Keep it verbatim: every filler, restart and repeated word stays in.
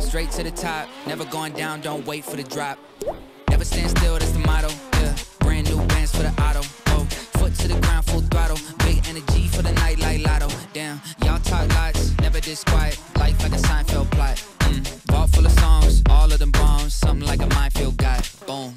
straight to the top, never going down, don't wait for the drop. Never stand still, that's the motto, yeah. Brand new bands for the auto, oh. Foot to the ground, full throttle. Big energy for the night like lotto. Damn, y'all talk lots, never this quiet. Life like a Seinfeld plot. Mm. Vault full of songs, all of them bombs. Something like a minefield guy. Boom.